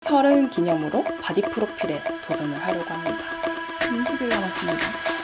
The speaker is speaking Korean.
30 기념으로 바디 프로필에 도전을 하려고 합니다. 20일 남았습니다.